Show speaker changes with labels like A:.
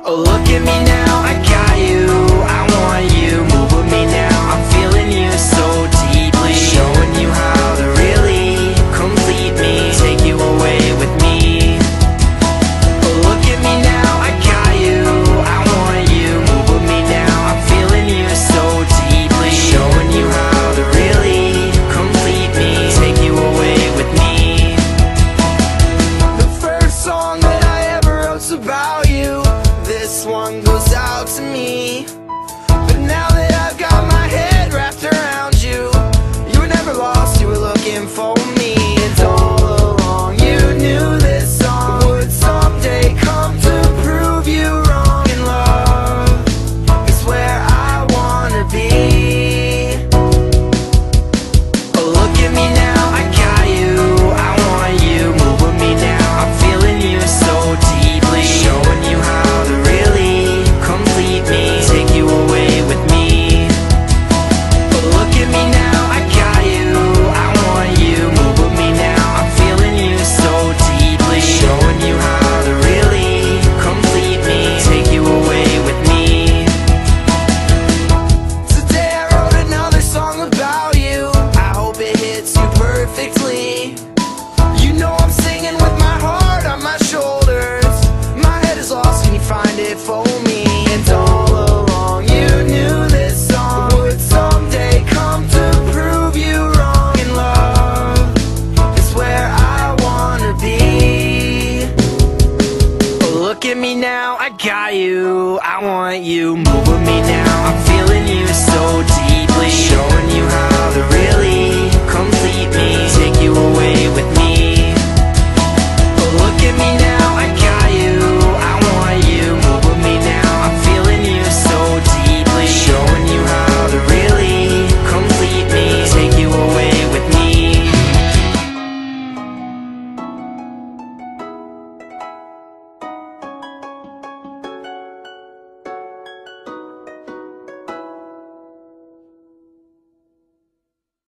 A: Oh, look at me now, I got you, I want you. Move with me now, I'm feeling you so deeply. Showing you how to really complete me, take you away with me. Oh, look at me now, I got you, I want you. Move with me now, I'm feeling you so deeply. Showing you how to really complete me, take you away with me. The first song that I ever wrote's about you. This one goes out to me. But now that I've got my head wrapped around you, you were never lost, you were looking for me. And all along you knew this song would someday come to prove you wrong. And love is where I wanna be. Oh, look at me now, I got you, I want you. Move with me now, I'm feeling you so deeply. Showing you how to really complete me, take you away with me. Oh, look at me now, I got you, I want you. Move with me now, I'm feeling you so deeply. Showing you how to really complete me, take you away with me. Today I wrote another song about you. I hope it hits you perfectly. You know I'm singing with my heart on my shoulders. My head is lost, can you find it for me? And all along you knew this song would someday come to prove you wrong. And love is where I wanna be. Oh, look at me now, I got you, I want you. Move with me now, I'm feeling you so deeply.